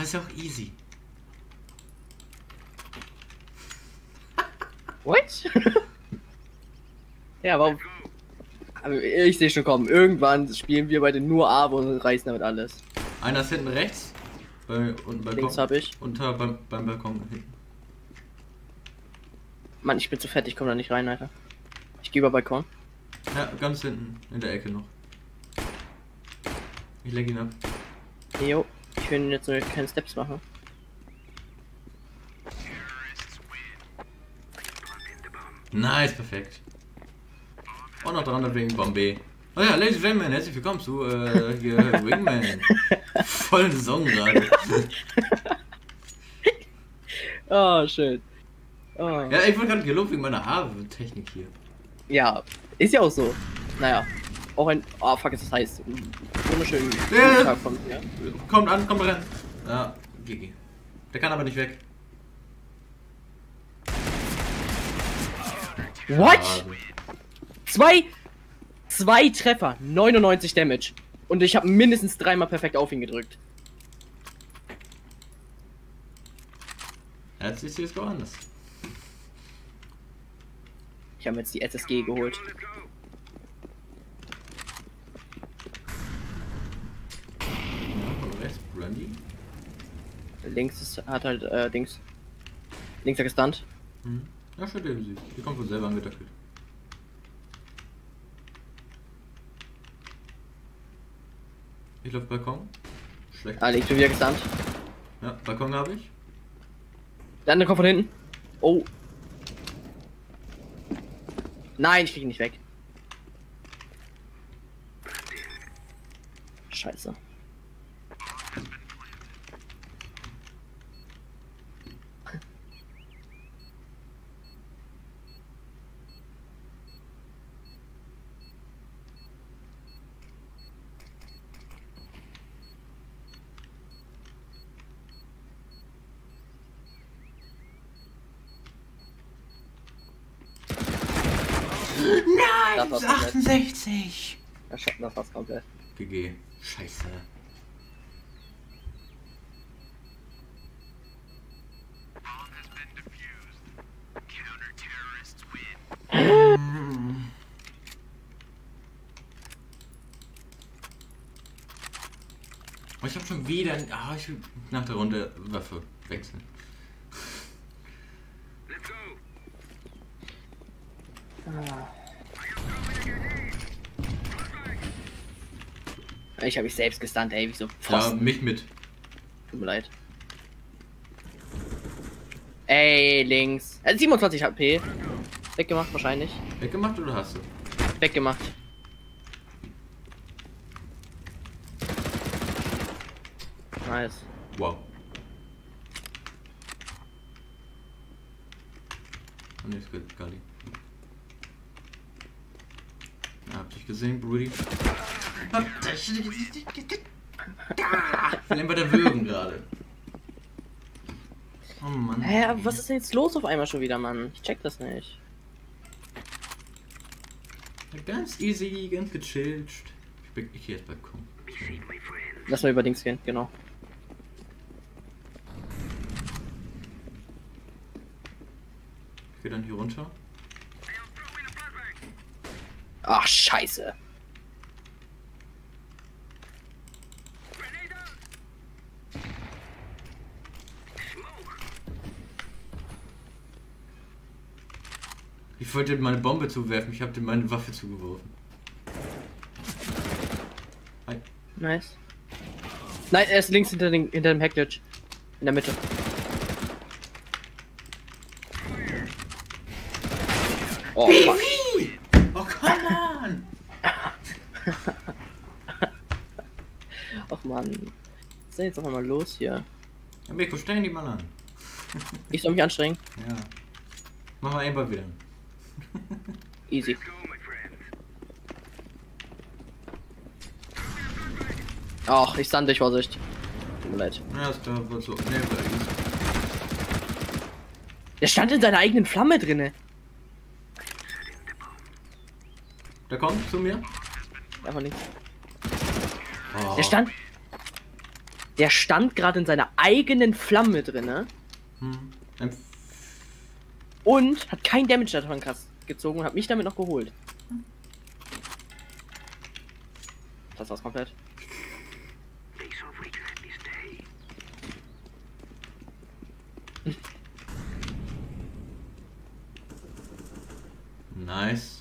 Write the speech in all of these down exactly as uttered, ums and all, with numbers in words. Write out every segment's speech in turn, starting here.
ist ja auch easy. What? Ja, warum? Aber ich sehe schon kommen. Irgendwann spielen wir beide nur A und reißen damit alles. Einer ist hinten rechts. Bei, und Balkon. Links habe ich. Unter beim, beim Balkon hinten. Mann, ich bin zu fett, ich komme da nicht rein, Alter. Ich gehe über Balkon. Ja, ganz hinten, in der Ecke noch. Ich leg ihn ab. Jo, ich will jetzt nur keine Steps machen. Nice, perfekt. Auch noch dran wegen Bombay. Oh ja, Ladies and Gentlemen, herzlich willkommen zu äh, hier Wingman. Vollen Song gerade. Oh, schön. Oh. Ja, ich wurde gerade gelobt wegen meiner Haartechnik hier. Ja, ist ja auch so. Naja, auch ein... Oh, fuck, ist das heiß. Wunderschönen Ja. Tag von mir. Kommt an, kommt rein. Ja, G G. Der kann aber nicht weg. What? Schade. Zwei... Zwei Treffer, neunundneunzig Damage. Und ich habe mindestens dreimal perfekt auf ihn gedrückt. Herzlich C S G O anders. Ich habe jetzt die S S G geholt. Von rechts, Brandy. Links ist, hat halt, äh, Dings. Links hat gestunt. Hm. Ja, schön leben sie. Die kommt von selber angedackelt. Ich lauf Balkon. Schlecht. Ah, links wird wieder gestunt. Ja, Balkon habe ich. Der andere kommt von hinten. Oh. Nein, ich krieg ihn nicht weg. Scheiße. Nein, Das war's komplett. achtundsechzig. Das, das war's komplett. G G. Scheiße. Oh, ich hab schon wieder. Ah, ich will nach der Runde Waffe wechseln. Ich habe mich selbst gestunt, ey, wieso Ja, Pfosten. mich mit. Tut mir leid. Ey, links. Also siebenundzwanzig H P. Weggemacht wahrscheinlich. Weggemacht oder hast du? Weggemacht. Nice. Wow. Oh ne, ist gut, Gali. Ja, hab dich gesehen, Brudi. Ich will ihn bei der Würgen gerade. Oh Mann. Hä, aber was ist denn jetzt los auf einmal schon wieder, Mann? Ich check das nicht. Ganz easy, ganz gechillt. Ich, bin, ich geh jetzt Balkon. Lass mal über Dings gehen, genau. Ich geh dann hier runter. Ach, scheiße. Ich wollte ihm meine Bombe zuwerfen, ich habe ihm meine Waffe zugeworfen. Hi. Nice. Nein, er ist links hinter, den, hinter dem Hackglitch. In der Mitte. Oh, fuck. Oh, come on! Ach man. Was ist denn jetzt noch mal los hier? Ja, Mirko, stellen die mal an. Ich soll mich anstrengen. Ja. Machen wir einfach wieder. Easy. Ach, ich stand dich, Vorsicht. Tut mir leid. Ja, ist klar, war so. Nee, war easy. Der stand in seiner eigenen Flamme drinne. Der kommt zu mir. Einfach links. Oh. Der stand. Der stand gerade in seiner eigenen Flamme drinne Hm. Ein und hat kein Damage davon krass gezogen und hat mich damit noch geholt. Das war's komplett. Nice.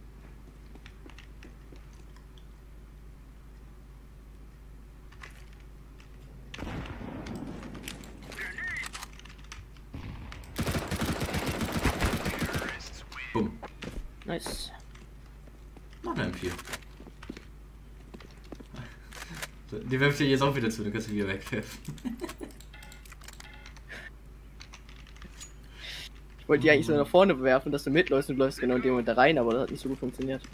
Bumm. Nice. Noch eine M vier. So, die werfe ich dir jetzt auch wieder zu, dann kannst du wieder wegwerfen. Ich wollte die eigentlich so nach vorne werfen, dass du mitläufst und du läufst genau in dem Moment da rein, aber das hat nicht so gut funktioniert.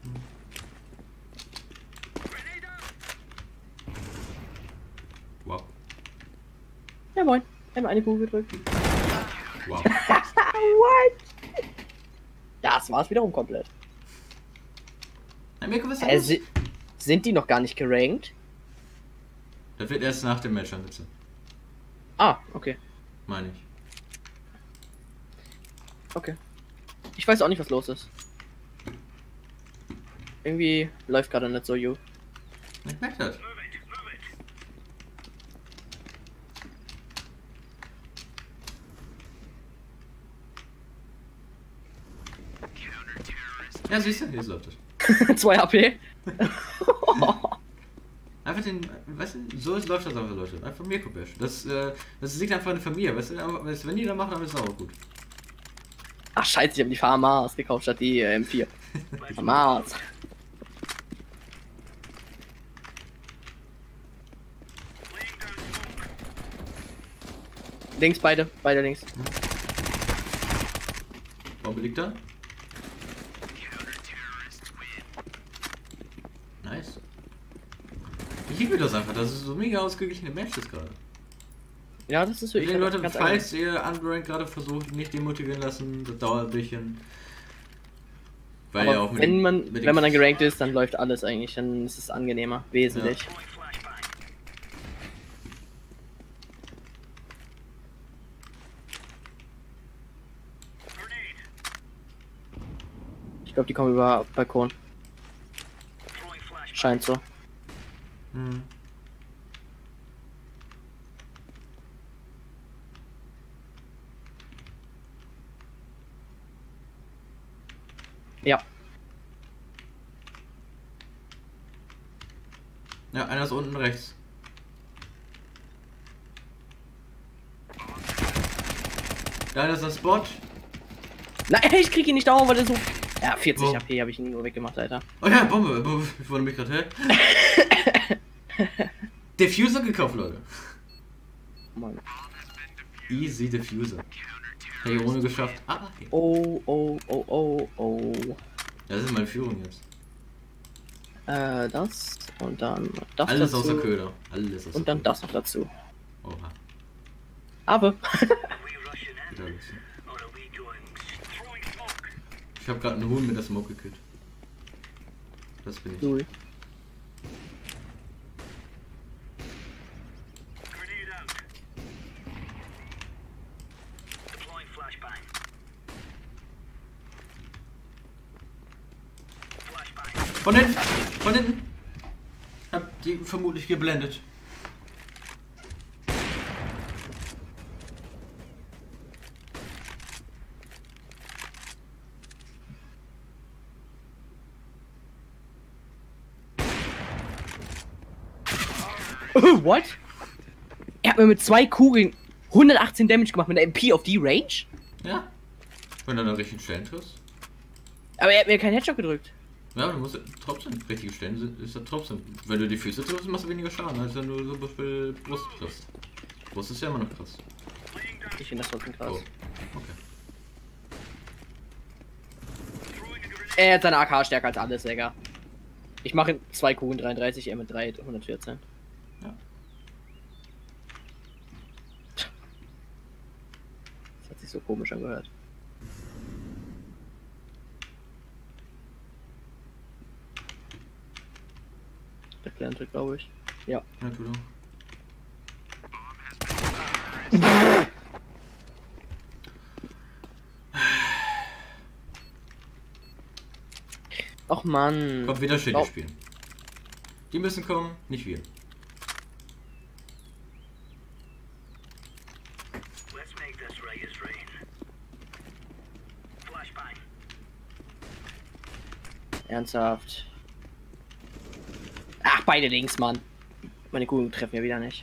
Wow. Ja moin, einmal eine Kugel gedrückt. Wow. What? Das war's wiederum komplett. Hey, Mirko, was ist Äh, das? si sind die noch gar nicht gerankt? Das wird erst nach dem Match angezeigt. Ah, okay. Meine ich. Okay. Ich weiß auch nicht, was los ist. Irgendwie läuft gerade nicht so, you. Ich merke das. Ja, siehst du, jetzt läuft das. zwei H P. Einfach den, weißt du, so ist, läuft das einfach, Leute. Einfach Mirko Bash. Das, äh, das liegt einfach an der Familie, weißt du, aber wenn die da machen, dann ist es auch gut. Ach scheiße, ich habe die Farmers gekauft statt die äh, M vier. Farmers. Links beide, beide links. Bombe liegt da. Nice. Ich liebe das einfach, das ist so mega ausgeglichene Matches gerade. Ja, das ist wirklich Deswegen, Leute, ganz falls ihr Unranked gerade versucht, nicht demotivieren lassen, das dauert ein bisschen. Weil aber ja auch mit wenn den, man mit den wenn man dann gerankt ist, dann läuft alles eigentlich, dann ist es angenehmer, wesentlich. Ja. Ich glaube, die kommen über Balkon. Scheint so. Hm. Ja. Ja, einer ist unten rechts. Da ist der Spot. Nein, ich krieg ihn nicht dauernd, weil er so. Ja, vierzig Wo? H P habe ich ihn nur weggemacht, Alter. Oh ja, Bombe. Bombe. Ich wurde mich gerade hä? Diffuser gekauft, Leute. Mann. Easy Diffuser. Hey, ohne geschafft. Ah, okay. Oh, oh, oh, oh, oh. Das ist meine Führung jetzt. Äh, das und dann das Alles dazu. außer Köder. Alles außer Und dann Köder. das noch dazu. Oha. Aber. Wieder los. Ich hab gerade einen Huhn mit der Smoke gekillt. Das bin ich. Null. Von hinten! Von hinten! Hab die vermutlich geblendet. What? Er hat mir mit zwei Kugeln hundertachtzehn Damage gemacht mit einer M P auf die Range? Ja. Wenn du an der richtigen Stellen triffst. Aber er hat mir keinen Headshot gedrückt. Ja, du musst trotzdem richtige Stellen sind, ist das trotzdem. Wenn du die Füße triffst, machst du weniger Schaden, als wenn du so Beispiel Brust triffst. Brust ist ja immer noch krass. Ich finde das trotzdem krass. Oh. Okay. Er hat seine A K stärker als alles, Digga. Ich mache in zwei Kugeln dreiunddreißig, er mit drei hundertvierzehn. Ja. Das hat sich so komisch angehört. Der kleine Trick, glaube ich. Ja. Ja, tu doch. Och Mann. Kommt wieder Shindy Oh. spielen. Die müssen kommen, nicht wir. Ernsthaft. Ach, beide links, Mann. Meine Kugeln treffen ja wieder nicht.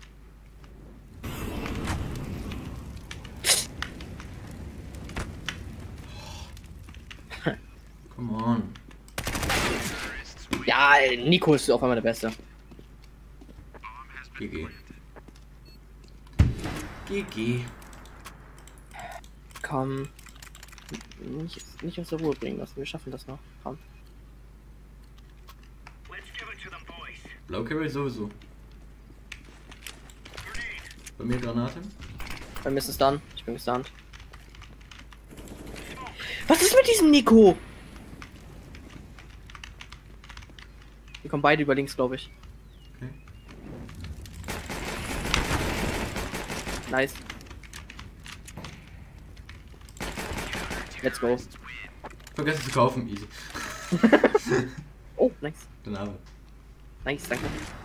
Come on. Ja, Nico ist auf einmal der Beste. G G. G G. Komm. Nicht, nicht aus der Ruhe bringen lassen. Wir schaffen das noch. Komm. Blau Carry sowieso. Bei mir Granaten. Bei mir ist es dann. Ich bin gestunt. Was ist mit diesem Nico? Die kommen beide über links, glaube ich. Okay. Nice. Let's go. Vergessen zu kaufen, easy. Oh, nice. Dann aber. Nice, danke.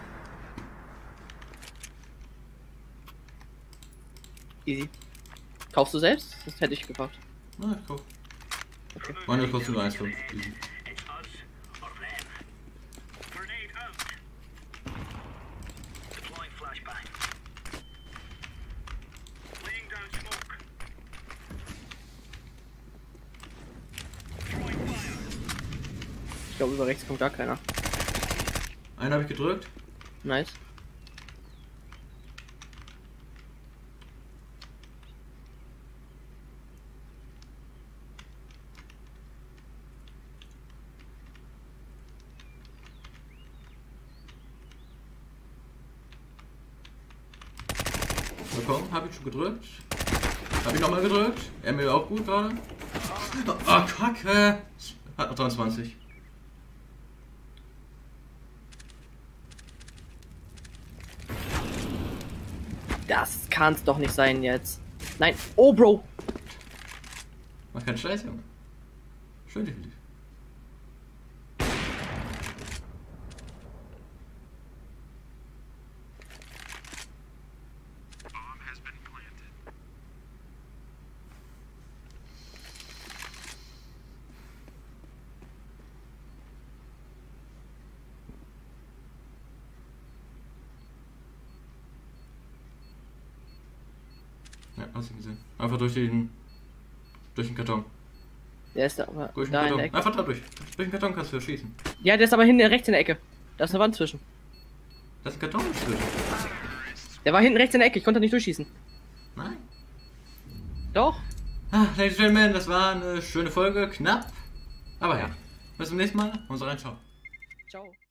Easy. Kaufst du selbst? Das hätte ich gekauft. Na, ich kauf. Okay. Meine kostet nur eins Komma fünf. Easy. Ich glaube, über rechts kommt gar keiner. Einen habe ich gedrückt. Nice. Bekommen, habe ich schon gedrückt. Habe ich nochmal gedrückt. Er mir auch gut gerade. Oh, Kacke. Hat noch dreiundzwanzig. Das kann's doch nicht sein jetzt. Nein. Oh, Bro. Mach keinen Scheiß, Junge. Schön definitiv. Ja, hast du gesehen. Einfach durch den. durch den Karton. Der ist da, aber Durch den da in Karton. der Ecke. Einfach da durch. Durch den Karton kannst du schießen. Ja, der ist aber hinten rechts in der Ecke. Da ist eine Wand zwischen. Da ist ein Karton zwischen. Der war hinten rechts in der Ecke. Ich konnte nicht durchschießen. Nein. Doch. Ah, Ladies and Gentlemen, das war eine schöne Folge. Knapp. Aber ja. Bis zum nächsten Mal. Und so rein, ciao. Ciao.